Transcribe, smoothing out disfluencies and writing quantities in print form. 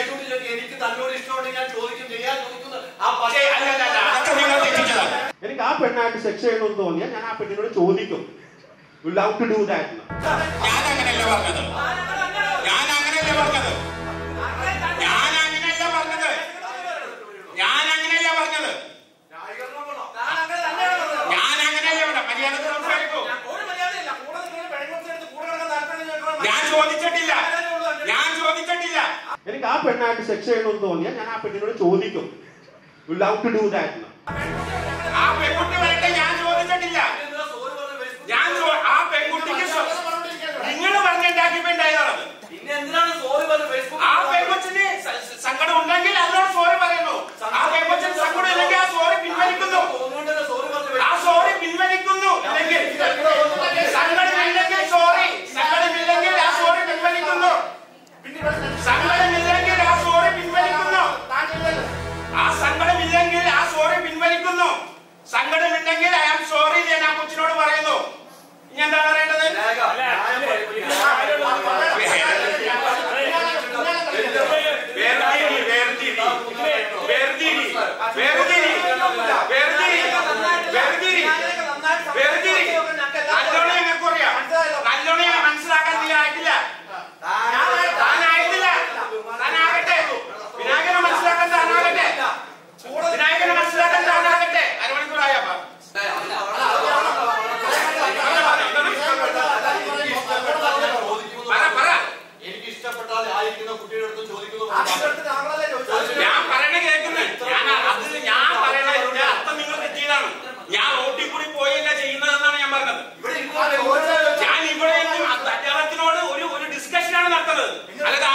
എനിക്ക് തന്നോട് ഇഷ്ടമുണ്ടെങ്കിൽ ഞാൻ ചോദിക്കും, ചെയ്യാൻ ചോദിക്കുന്നത് എനിക്ക് ആ പെണ്ണായിട്ട് സെക്സ് ചെയ്യണമെന്ന് തോന്നിയാൽ ഞാൻ ആ പെണ്ണിനോട് ചോദിക്കും. You love to do that. ഞാൻ അങ്ങനെയല്ല പറഞ്ഞത്. ഞാൻ ചോദിച്ചിട്ടില്ല. എനിക്ക് ആ പെണ്ണായിട്ട് സെക്സ് ചെയ്യണമെന്ന് തോന്നിയാൽ ഞാൻ ആ പെണ്ണിനോട് ചോദിക്കും. You love to do that. ആ പെൺകുട്ടി വരട്ടെ, ഞാൻ ചോദിച്ചിട്ടില്ല. ആ പെൺകുട്ടിക്ക് നിങ്ങൾ പറഞ്ഞുണ്ടാക്കിയപ്പോണ്ടായതാണത്. ആ പെൺകൊച്ചിന് സങ്കടം ഉണ്ടെങ്കിൽ അതിനോട് സോറി പറയുന്നു. ആ പെൺകൊച്ചിന് സങ്കടം ഇല്ലെങ്കിൽ ആ സോറി പിൻവലിക്കുന്നു. ആ സോറി പിൻവലിക്കുന്നു. സങ്കടമില്ലെങ്കിൽ സോറി, സങ്കടമില്ലെങ്കിൽ ആ സോറി പിൻവലിക്കുന്നു. സങ്കടമില്ലെങ്കിൽ ആ സോറി പിൻവലിക്കുന്നു. ആ സങ്കടമില്ലെങ്കിൽ ആ സോറി പിൻവലിക്കുന്നു. സങ്കടമുണ്ടെങ്കിൽ ഐ ആം സോറി ഞാൻ ആ കൊച്ചിനോട് പറയുന്നു. ഇനി എന്താ പറയേണ്ടത്? നല്ലോണം മനസ്സിലാക്കാൻ നീ ആയിട്ടില്ല. താനായിട്ടില്ല. താനാകട്ടെ. വിനായകനെ മനസ്സിലാക്കാൻ താനാകട്ടെ. വിനായകനെ മനസ്സിലാക്കാൻ താനാകട്ടെ. അരമണിക്കൂറായപ്പ എനിക്ക് ഇഷ്ടപ്പെട്ടാൽ ആയിരിക്കുന്ന കുട്ടിയുടെ അടുത്ത് ചോദിക്കുന്നു. ഞാൻ പറയണ കേൾക്കുന്നത് ഞാൻ പറയണ അർത്ഥം നിങ്ങൾ തെറ്റിയതാണ്. ഞാൻ റോട്ടിൽ കൂടി പോയല്ല ചെയ്യുന്നതെന്നാണ് ഞാൻ പറഞ്ഞത്. ഞാൻ ഇവിടെ അദ്ദേഹത്തിനോട് ഒരു ഡിസ്കഷനാണ് നടത്തുന്നത്. അല്ലാതെ